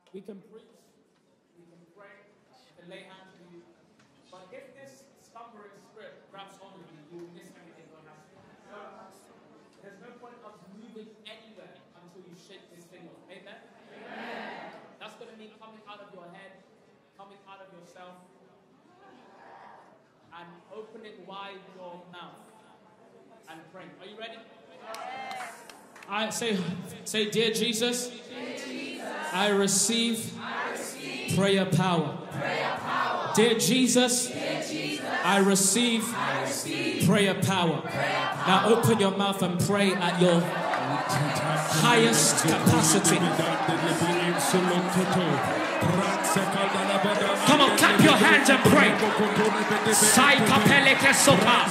We can preach, we can pray, we can lay hands on you. But if this slumbering spirit grabs hold of you, you will miss everything God has for you. There's no point of moving anywhere until you shake this thing off. Amen? Amen. That's going to mean coming out of your head, coming out of yourself, and opening wide your mouth and praying. Are you ready? Yes. I say, dear Jesus, I receive prayer power. Dear Jesus, I receive prayer power. Now open your mouth and pray at your highest capacity. Come on, clap your hands and pray. Sai kapele ke sopa.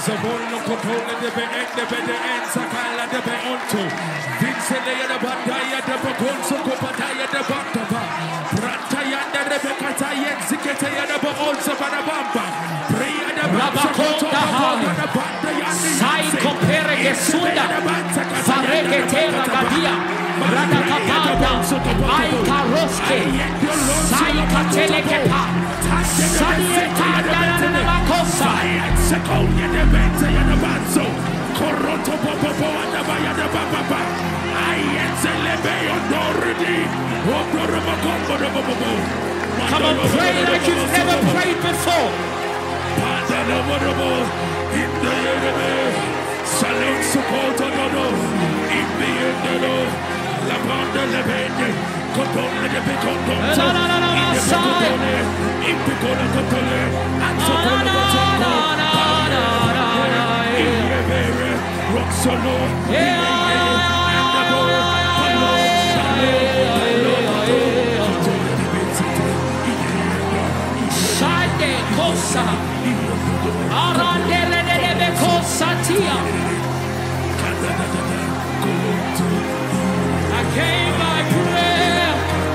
Sai kopere ke sunda. Fareke te ragadia. Radakapanda. Ai karoske. Sai katele ke pa. Sai kanda na makosa. Sekonya de bente ya de banzo. Koroto popo anda baya de baba. Come on, pray like you've never prayed before. I came by prayer.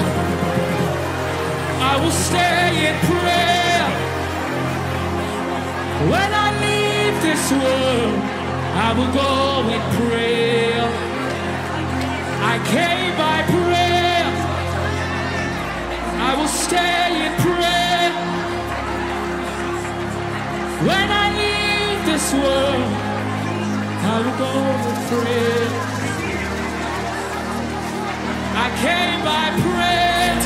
I will stay in prayer. When I leave this world, I will go in prayer. I came by prayer. I will stay in prayer. When I leave this world, I will go in prayer. I came by prayer.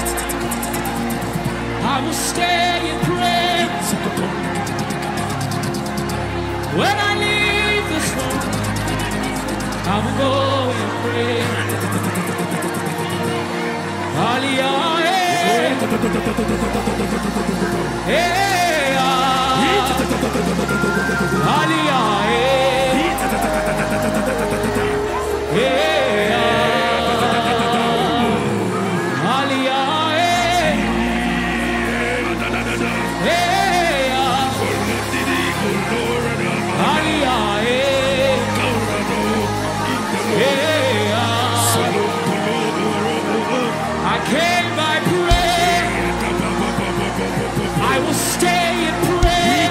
I will stay in prayer. When I leave this world, I will go in prayer. Hallelujah. I came by prayer. I will stay in prayer.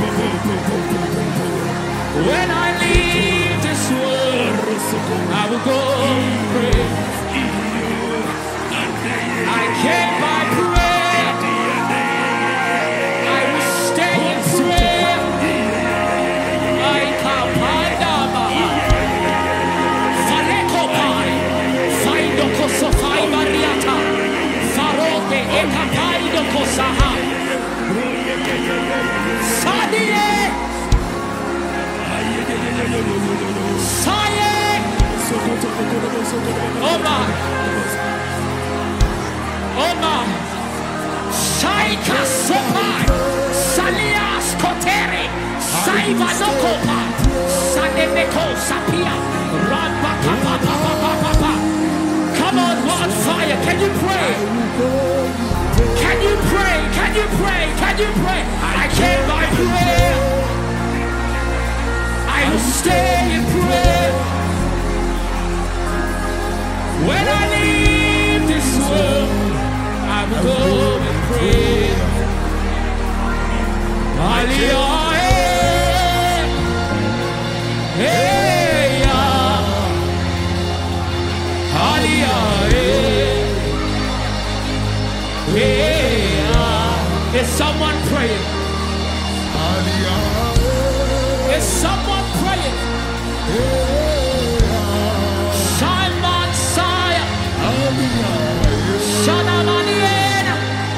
When I leave this world, I will go and pray. I came by prayer. I will stay in prayer. I come by Dama. Falekopai. Find the Kosofai Mariata. Faroke Ekapai the Kosaha. Sadie. Saye. Oma. Oma. Shaika Sopai. Salias Kotere. Saiva Nokopa. Sademeko Sapia. Ramba Papa. Come on, wildfire. Can you pray? Can you pray? Can you pray? Can you pray? I came by prayer. I will stay in prayer. When I leave this world, I will go and pray. Hallelujah. Hey, hallelujah. Yeah. Is someone praying? Is someone praying? Simon Saya. Shanamaniena.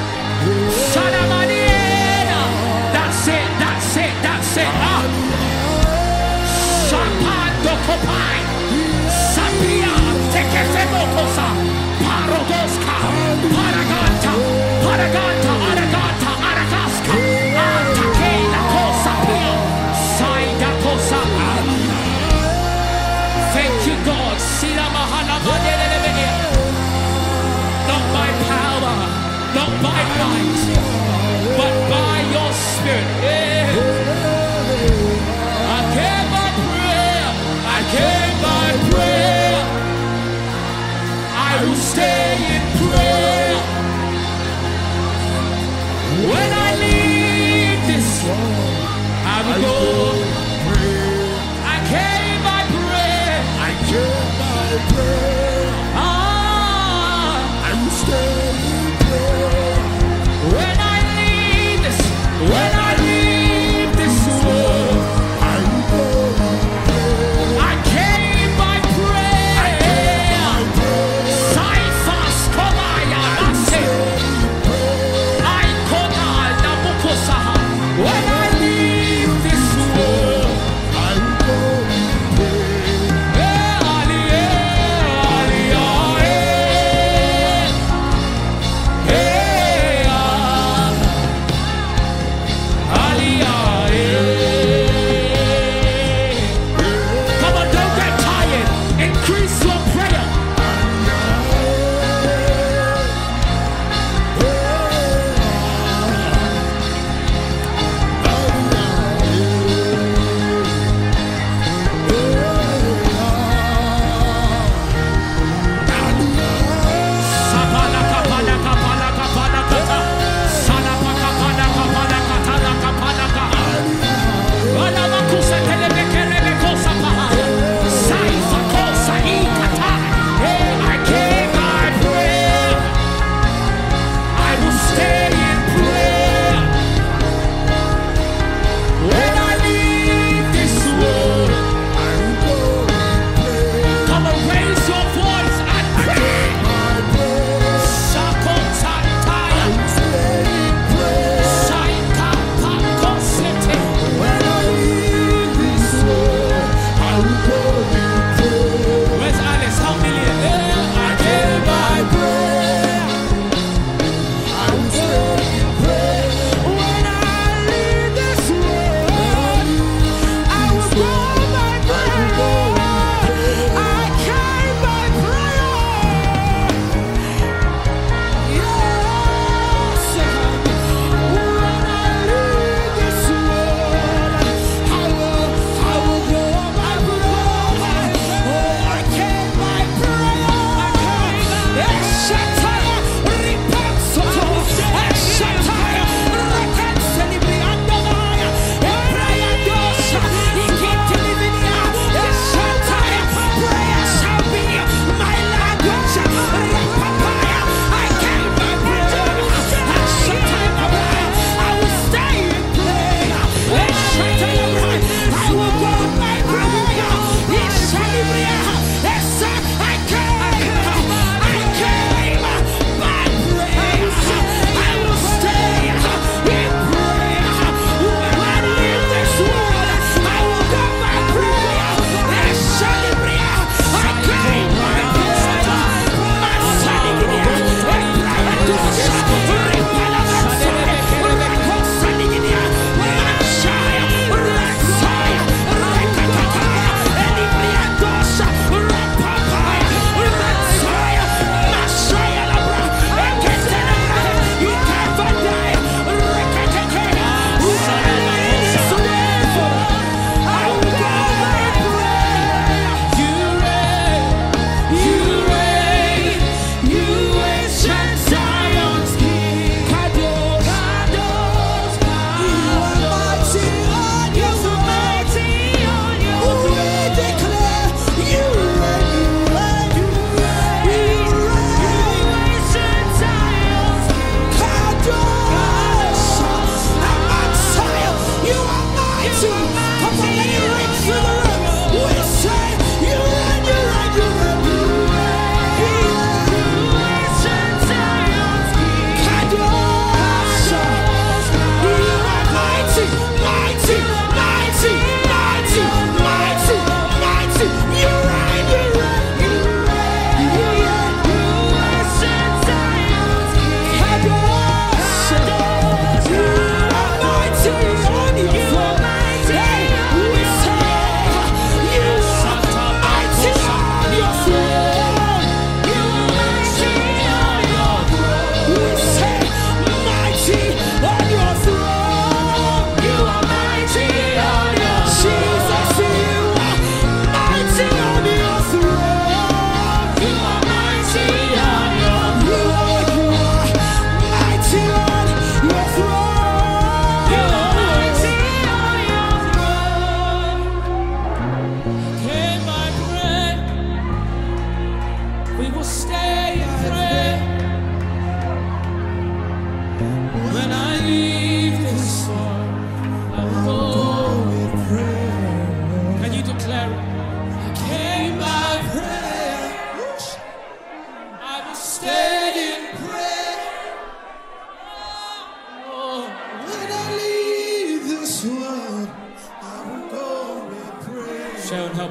Shanamaniena. That's it, that's it, that's it. Shapandokopai. Sapia. Tekefemokosa. Parodoska. Paraganta. Paraganta. Araganta. Aragaska. Atakela Kosapia. Saida Kosa. Thank you, God. Sila Mahana Madelebenia. Not by power, not by might, but by your spirit. Yeah. I came by prayer. I came by prayer. I will stay in prayer. When I leave this, I will go. I came by prayer. I came by prayer. I will stay in prayer. When I leave this, when I leave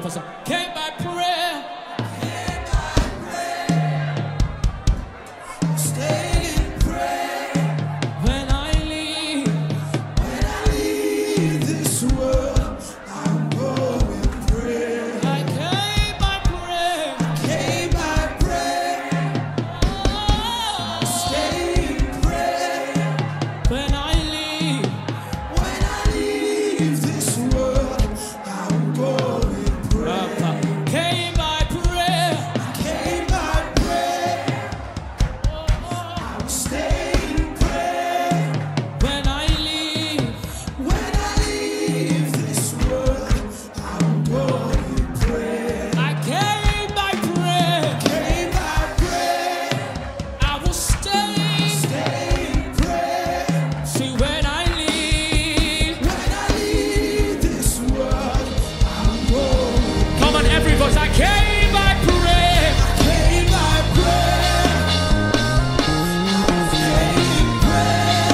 first time. Came by prayer. Stay in prayer. When I leave This world, I'm going prayer. I came by prayer. Came by prayer. Stay in prayer. When I leave This world, I'm going prayer. came by prayer. Came by prayer. Stay in prayer. When I leave This world, I'm going prayer. I came by prayer. Came by prayer. I will stay. Stay in prayer. See when I leave. This world, I'm going. Come on, every voice. I came by prayer. Came by prayer. Stay in prayer.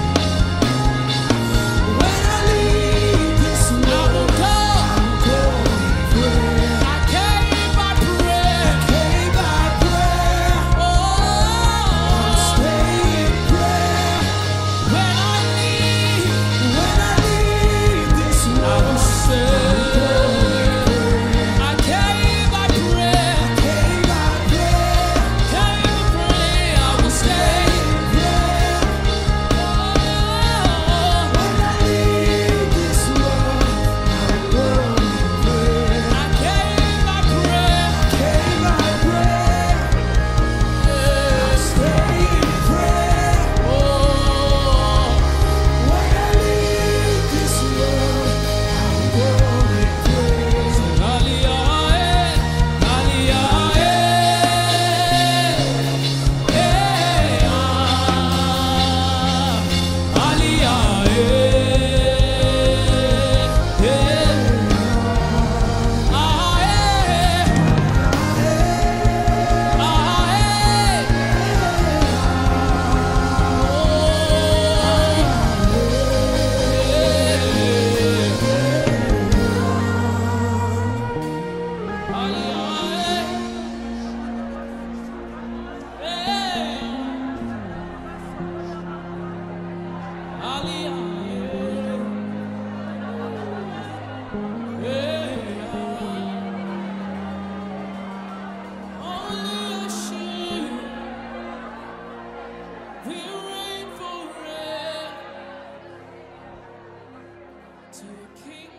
When I leave this I world, will go. going prayer. I came by prayer. Came by prayer. Oh, Stay in prayer. when I leave, This I world, will stay. I came by prayer. came by prayer. Came by prayer. I will stay. This world, I'm going prayer. I came by prayer. Came by prayer. Stay in prayer. Oh, When I leave this world, I'm going prayer. Aliyah, Aliyah, King